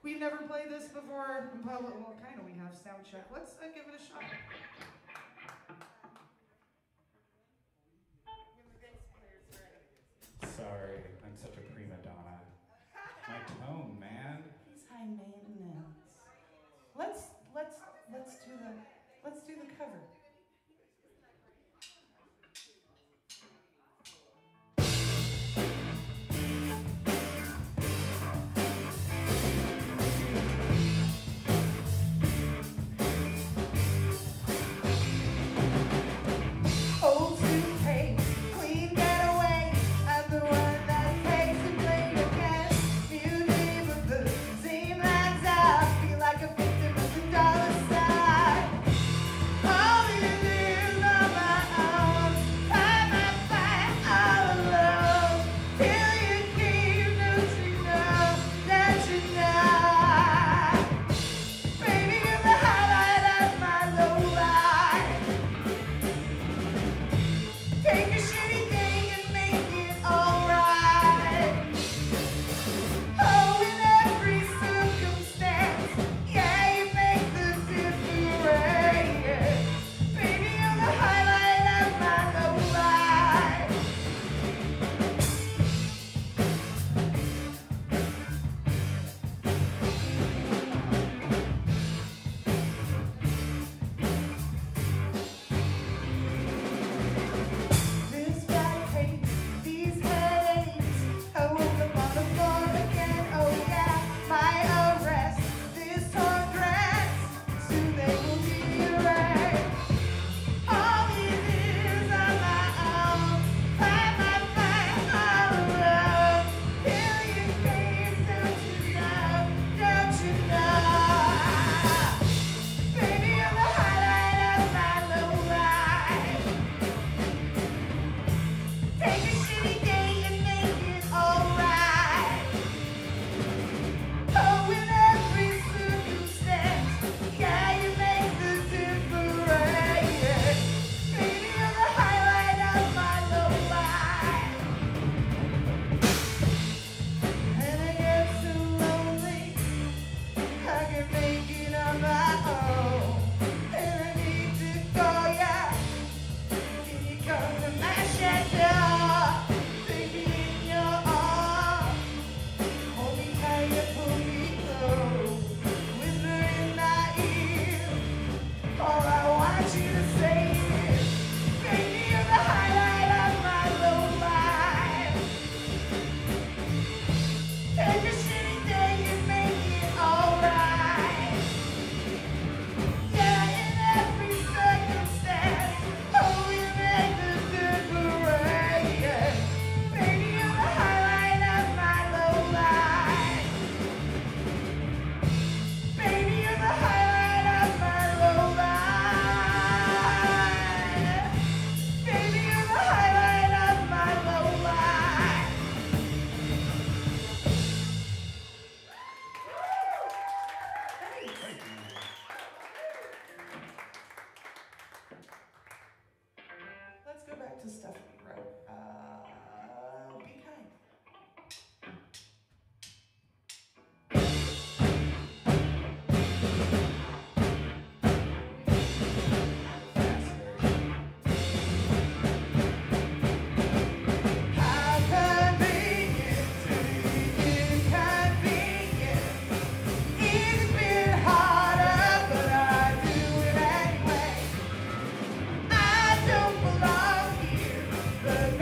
We've never played this before in public. Well, kind of, we have sound check. Let's give it a shot. Sorry, I'm such a prima donna. My tone, man. He's high maintenance. Let's do the cover. Old suitcase, clean getaway. I'm the one that takes the blame again. New neighborhood, same lines out. Feel like a victim of the dollar sign. All these years on my own, fight my fight all alone. Till you came, don't you know, don't you know? Baby, you're the highlight of my low life. Take a shitty day and make it alright. Oh, in every circumstance, yeah, you make the difference. Baby, you're the highlight of my low life. This bad pain, these headaches. I woke up on the floor again. Oh yeah, my arrest. This torn dress. Soon they will be right. All these years on my own. Fight my fight all alone. Till you came, don't you know? Don't you know? Baby, you're the highlight of my low life. Take a shitty day and make it alright. Oh, in every circumstance, yeah, you make the difference. Baby, you're the highlight of my low life. And I get so lonely, I can make it on my own. And I need to call ya. Can you come to my shelter? Take me in your arms. Hold me tight and pull me close. Whisper in my ear. All I want you to say is, baby, you're the highlight of my low life. Take a shitty day and make it alright. Yeah, in every circumstance, oh, you make the difference. Baby, you're the highlight of my low life. Baby, you're the highlight of my low life. Baby, you're the highlight of my low life. Let's go back to stuff we wrote. Be kind. How convenient to be inconvenient. It's been harder, but I do it anyway. I don't belong here, but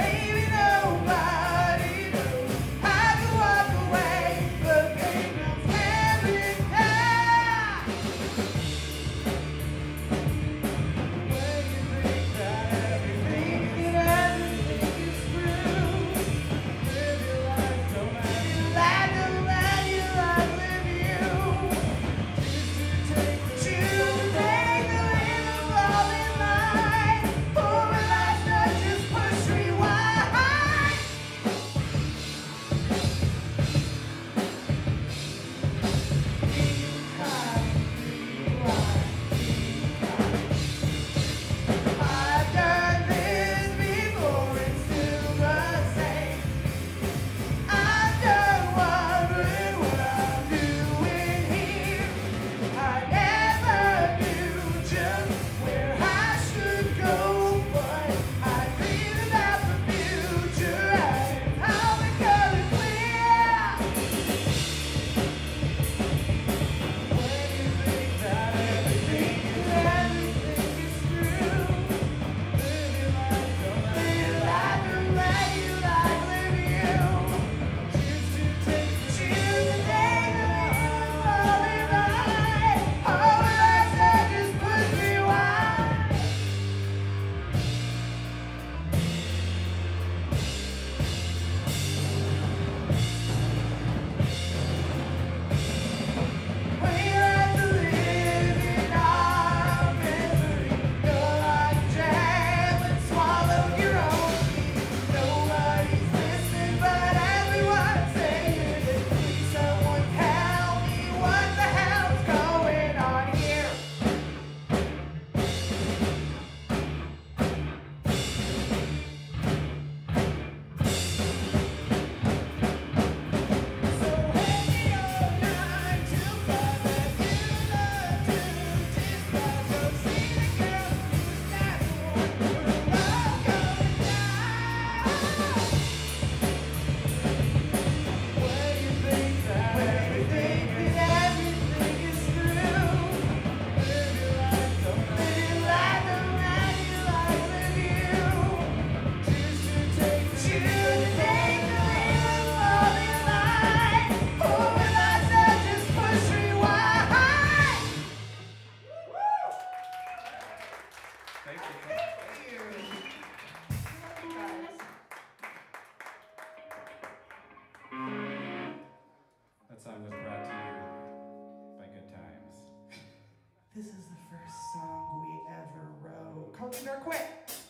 These are quick.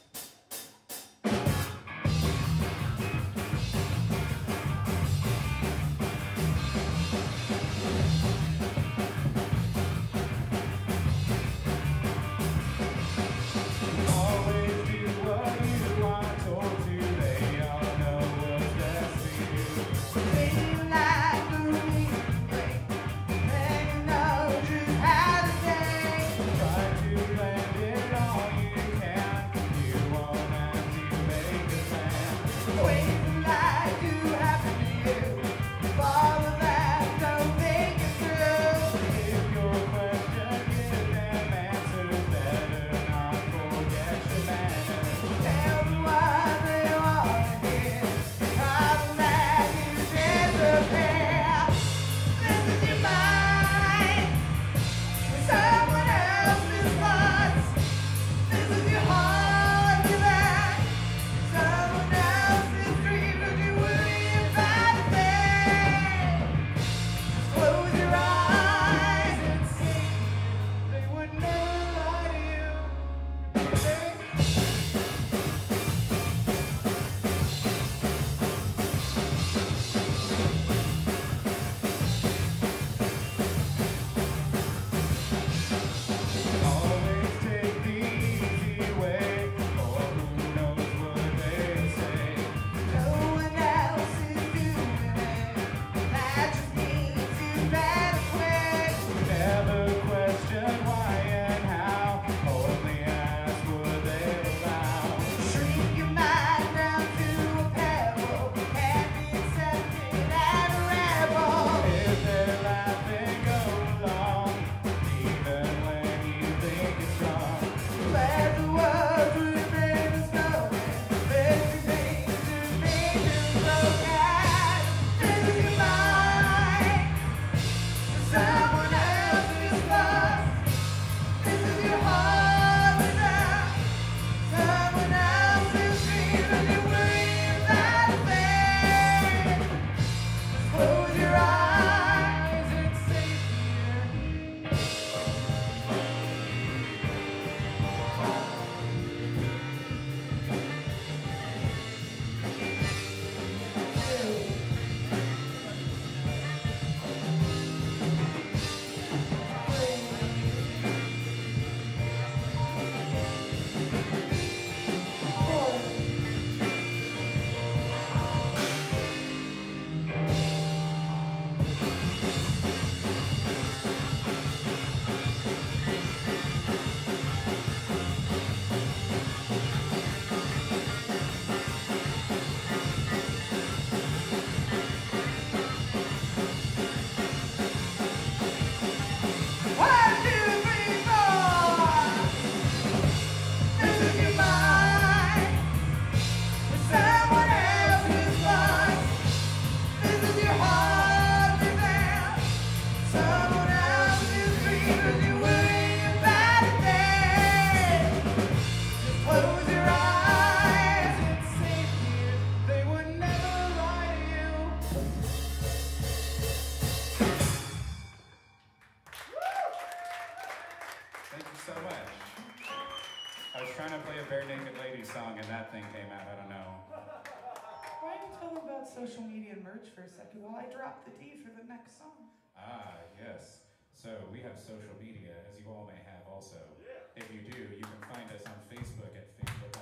Social media and merch for a second while I drop the D for the next song. Ah, yes. So we have social media, as you all may have also. If you do, you can find us on Facebook at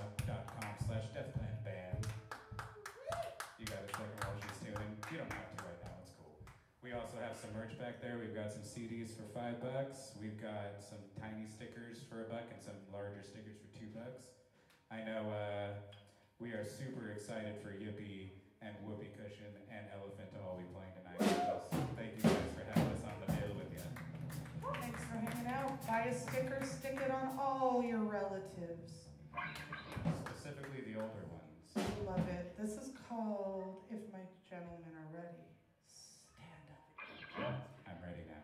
facebook.com/deathplantband. You got a second while she's tuning? You don't have to right now, it's cool. We also have some merch back there. We've got some CDs for $5. We've got some tiny stickers for $1 and some larger stickers for $2. I know we are super excited for Yipee and Whoopee Cushion and Elephant to all be playing tonight with us. Thank you guys for having us on the bill with you. Thanks for hanging out. Buy a sticker, stick it on all your relatives. Specifically the older ones. Love it. This is called If My Gentlemen Are Ready. Stand up. I'm ready now.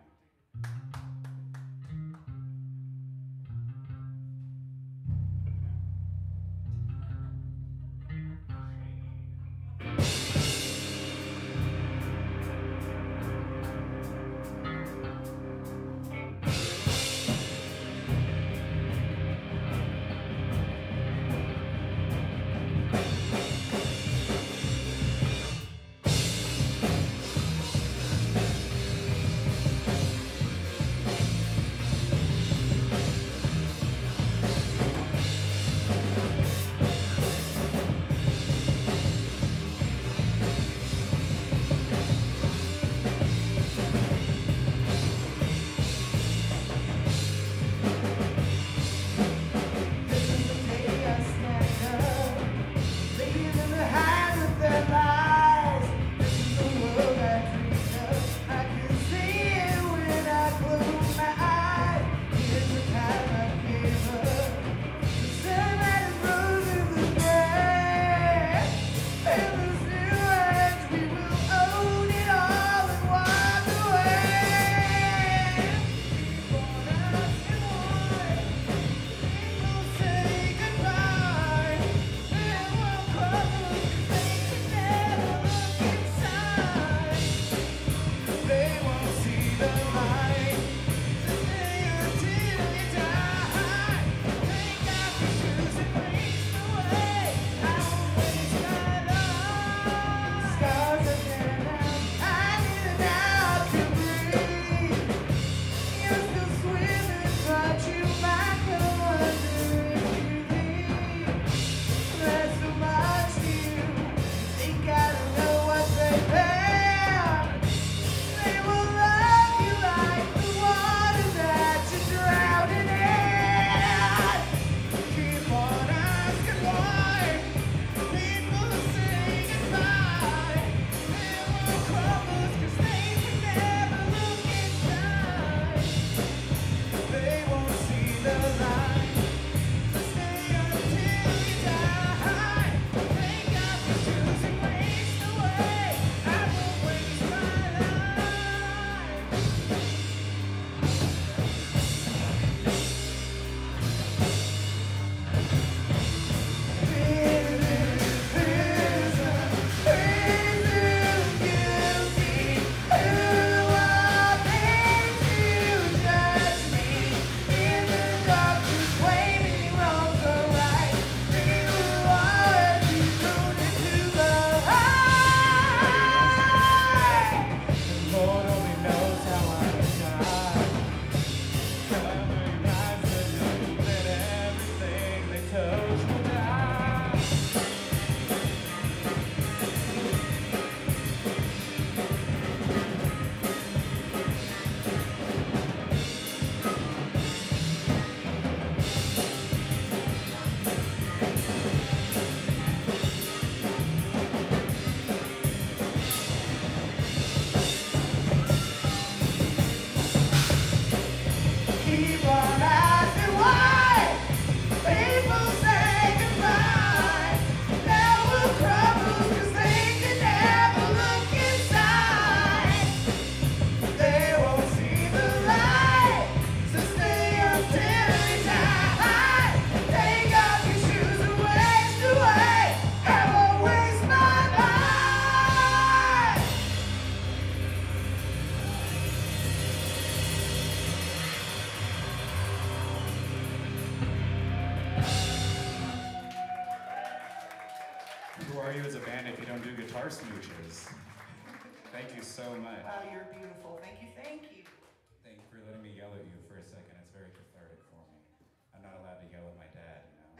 Who are you as a band if you don't do guitar smooches? Thank you so much. Wow, you're beautiful. Thank you, thank you. Thank you for letting me yell at you for a second. It's very cathartic for me. I'm not allowed to yell at my dad, you know.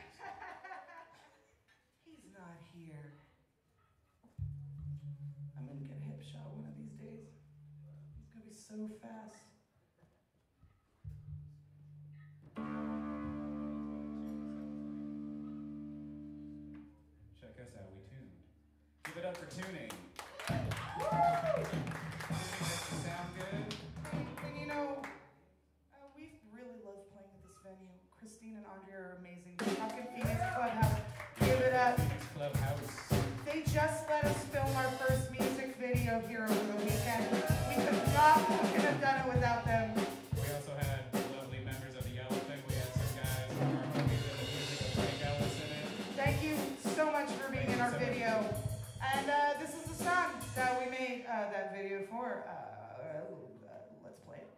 He's not here. I'm gonna get a hip shot one of these days. It's gonna be so fast. Check us out, we tuned. Give it up for tuning. Sound good? And you know, we really love playing at this venue. Christine and Andrea are amazing. Fucking Phoenix Clubhouse. Give it up. It's Clubhouse. They just let us film our first music video here over the weekend. We could have done it without them. We also had lovely members of the Elephant. We had some guys from our homies in the music of Frank Ellis in it. Thank you so much for being in our video. And this is the song that we made that video for. Let's play it.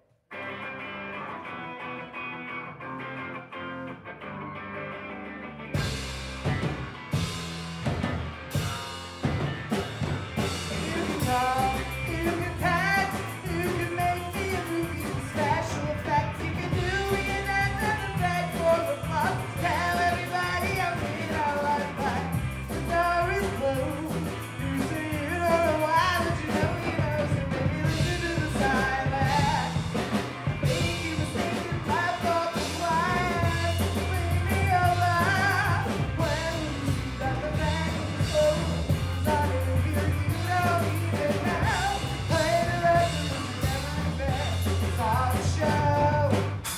You can talk, you can touch, you can make me a movie with special effects. You can do it and then beg for the plot. Tell everybody I'm in our life, but the door is closed. You say you don't know why, but you know, so maybe listen to the silence. Make you mistake and clap off the quiet. Leave me alone when you see that the band is closed. Not even here, you don't even know. Play the record, but you never bet. It's all a show.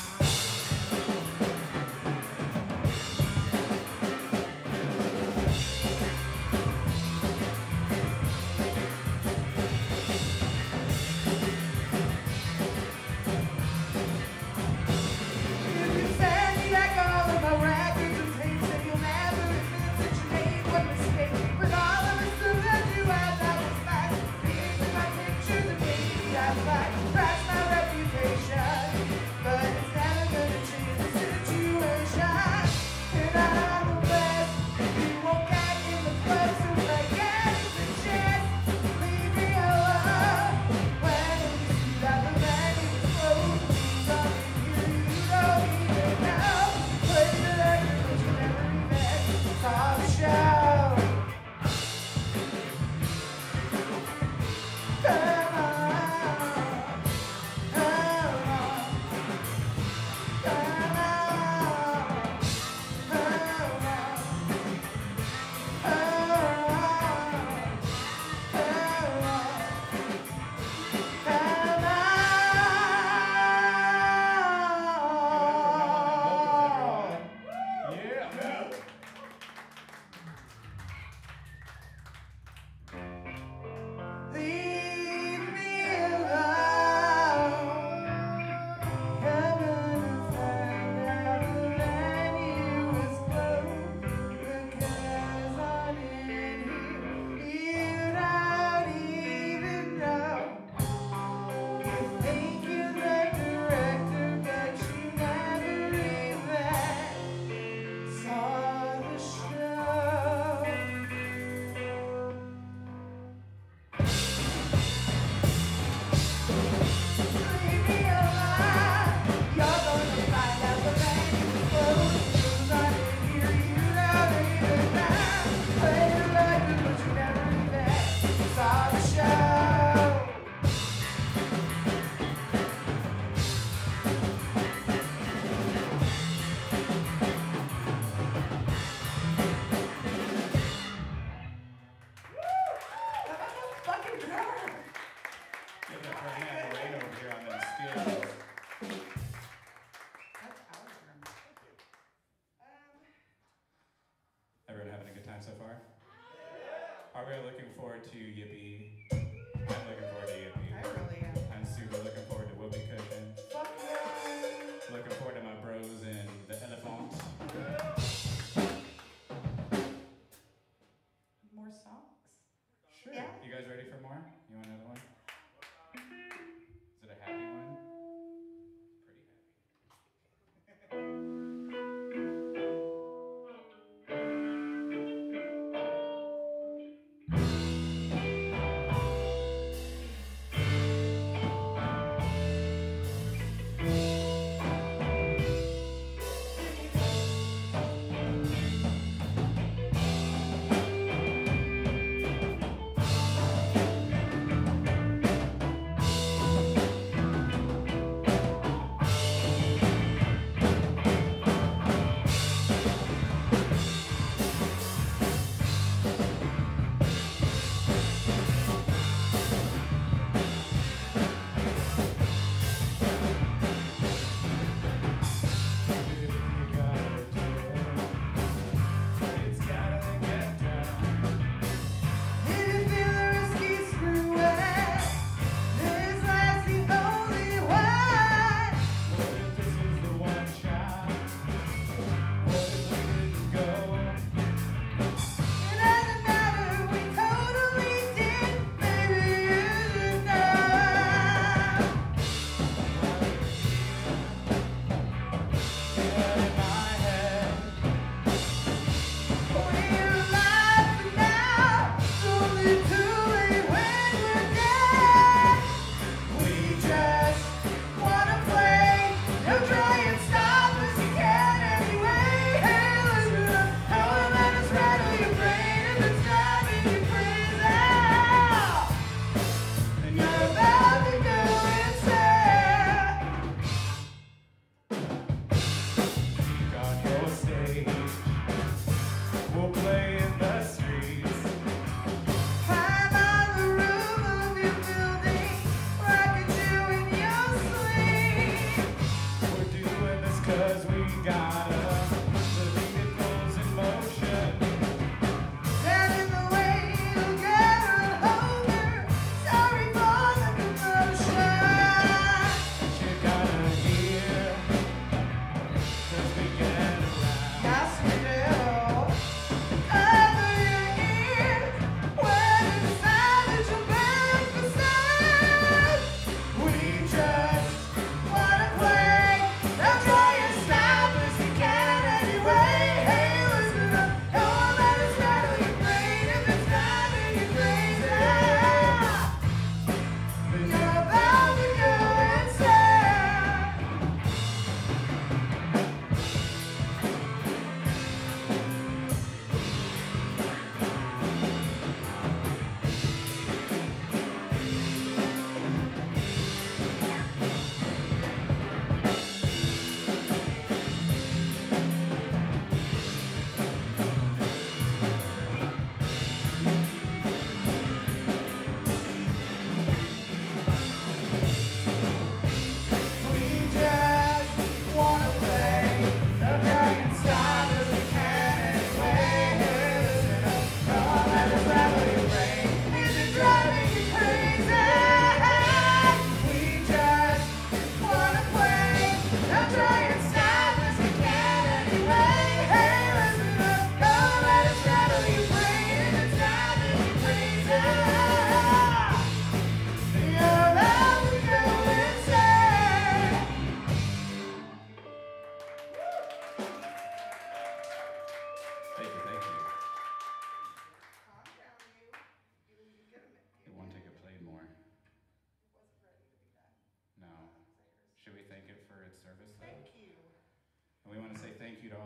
You can send me back all of my records and tapes, and you'll never admit that you made one mistake. With all of the stuff that you had, that was fine. Reading my pictures and maybe that's fine. Crash my reputation, but it's never gonna change the situation. And I'm the best. You won't get in the club, so I get the chance. Leave me alone when you see that the venue is closed. Something here you don't even know. Play the record, but you never met. It's all a show. Come on, come on, come on, Yeah. leave me alone. Come and find out the venue is closed. The guys aren't in here. You don't even know. You think you're the director, but you never even saw the show. Leave me alone. You're gonna find out the venue is closed. Who's not in here? You don't even know. Play the record, but you never even saw the show. How about that fucking drummer? Give it up for Matt Moreno over here on them skills. That's our drummer. Everyone having a good time so far? Are we looking forward to Yipee? I'm looking forward to Yipee. I really am. I'm super looking forward to Whoopee Cushion. Fuck yeah. Looking forward to my bros and the Elephant. More songs? Sure. Yeah. You guys ready for more? You want another one? Is it a happy one? Pretty happy.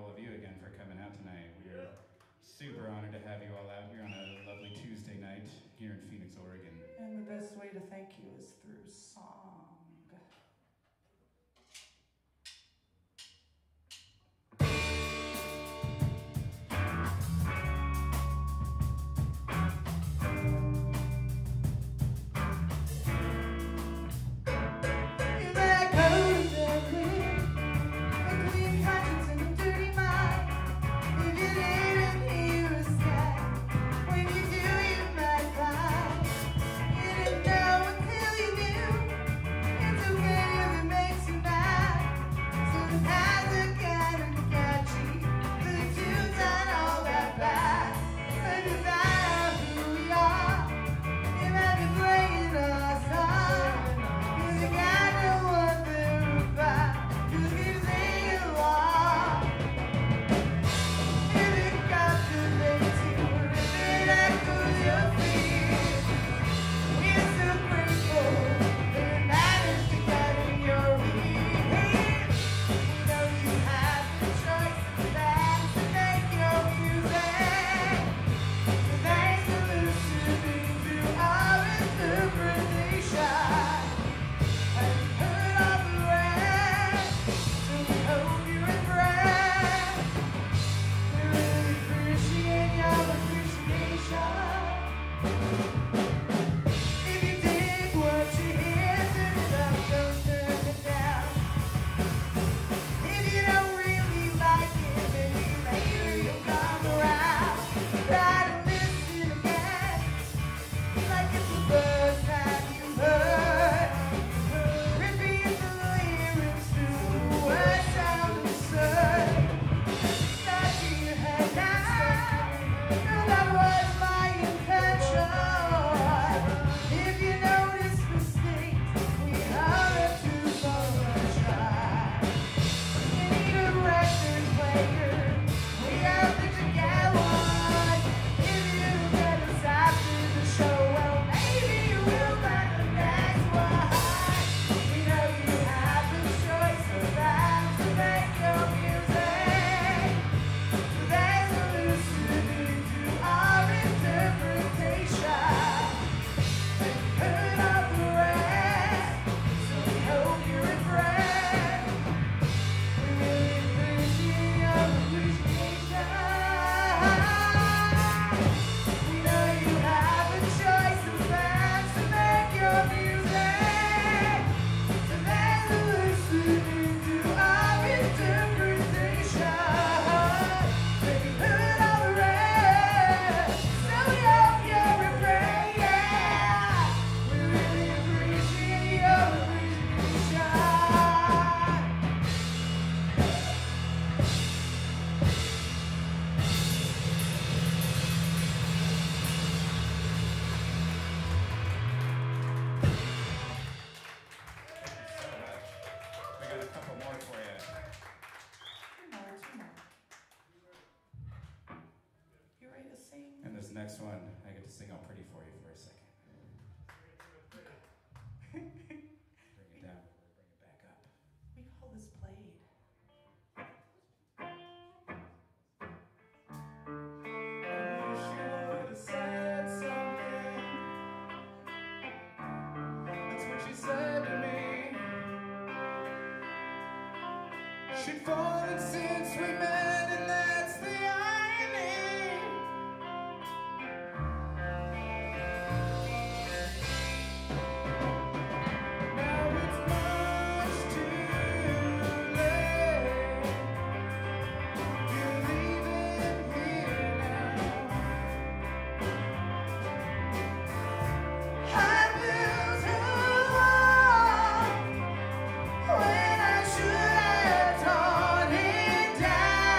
all of you again for coming out tonight. We are super honored to have you all out here on a lovely Tuesday night here in Phoenix, Oregon. And the best way to thank you is through song. Next one, I get to sing all pretty for you for a second. Bring it down, bring it back up. We call this played. I wish you would have said something. That's what she said to me. She'd fallen since we met, and that's the irony. Now it's much too late. You're leaving here now. I built a wall when I should have torn it down.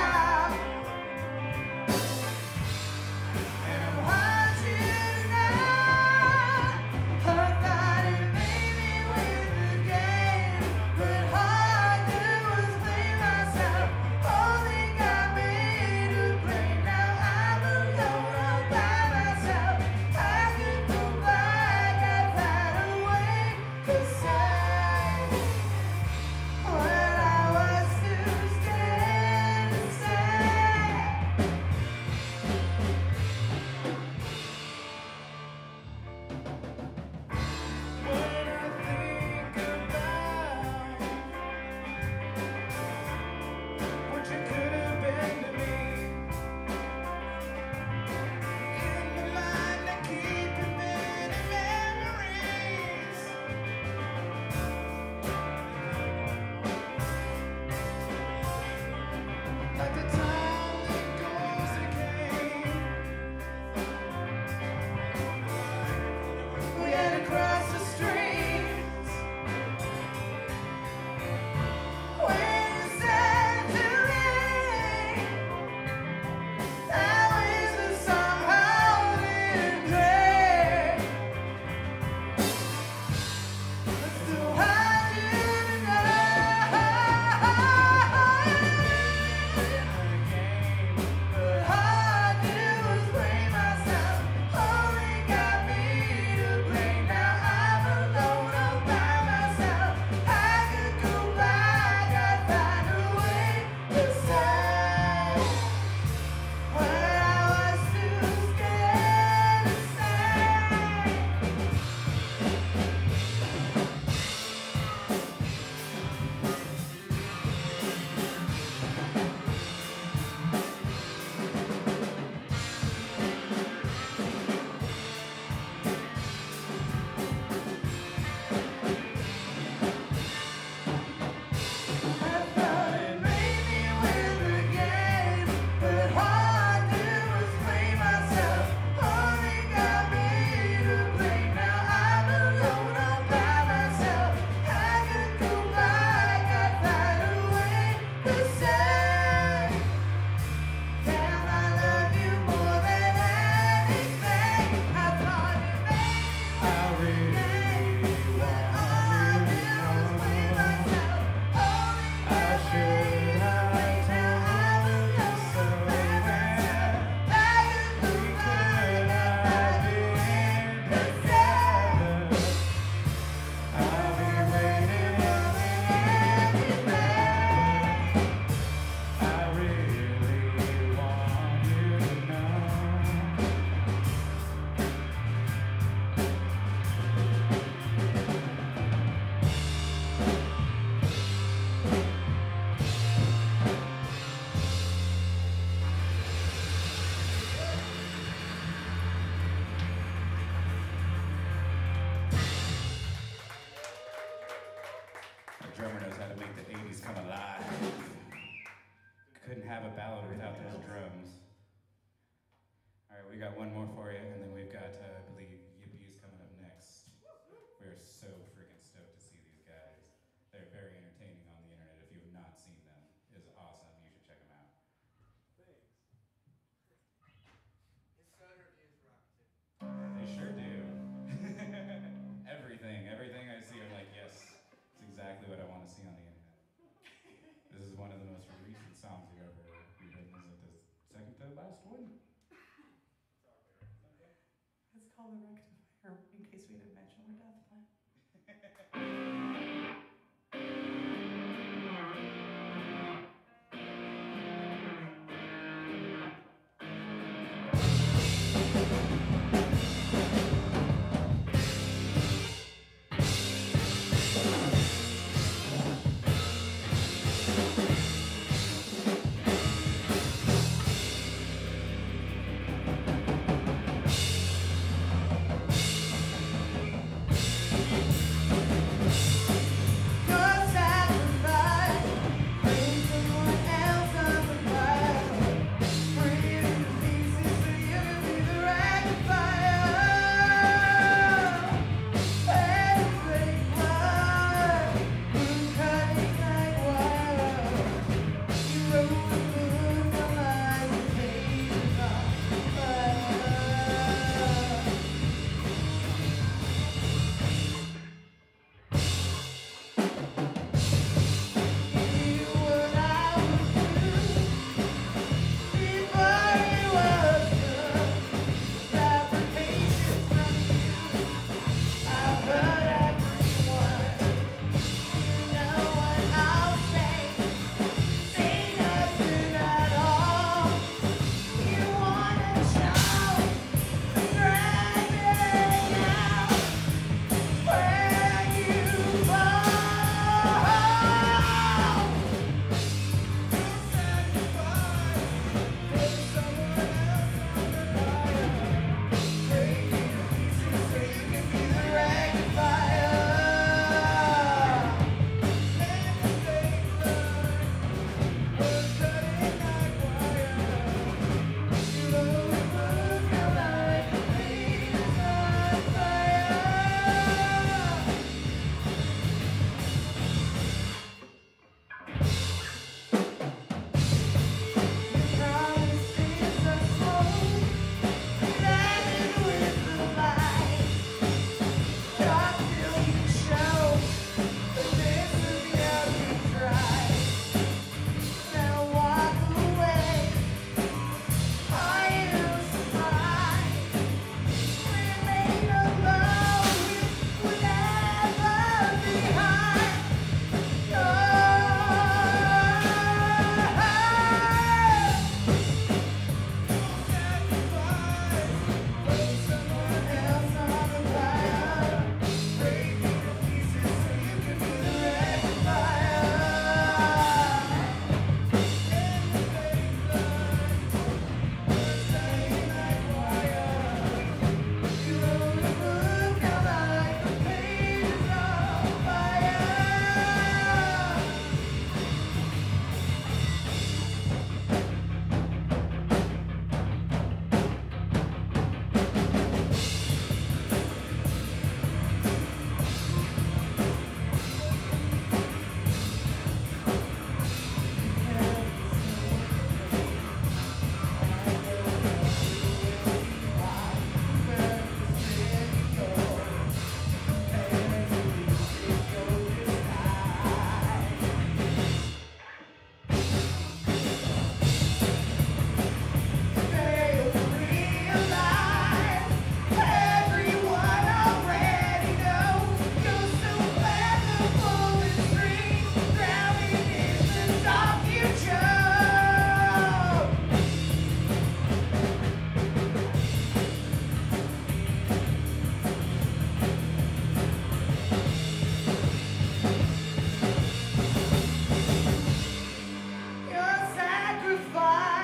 drummer knows how to make the 80s come alive. Couldn't have a ballad without those drums. All right, we got one more for you, and then we've got, I believe, Yipee is coming up next. We're so freaking stoked to see these guys. They're very entertaining on the internet. If you have not seen them, it's awesome. You should check them out. Thanks. His soda reviews rock too. They sure do. Everything I see, I'm like, yes, it's exactly what I want to see on the internet. This is one of the most recent songs you've ever rewritten. Is it the second to last one? It's called the rectifier, in case we didn't mention we're death plan.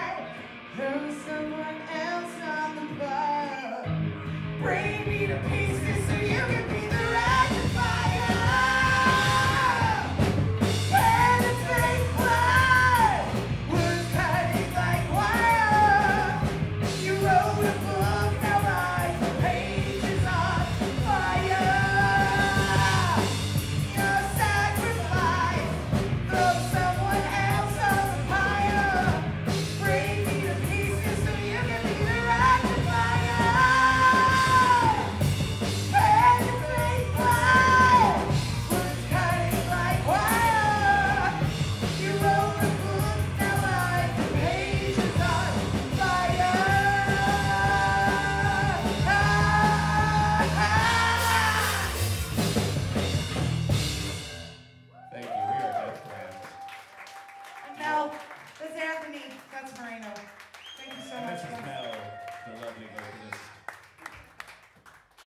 Bring me to peace.